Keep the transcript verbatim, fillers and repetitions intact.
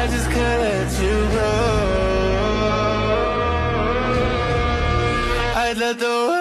I just can't let you go. I'd let the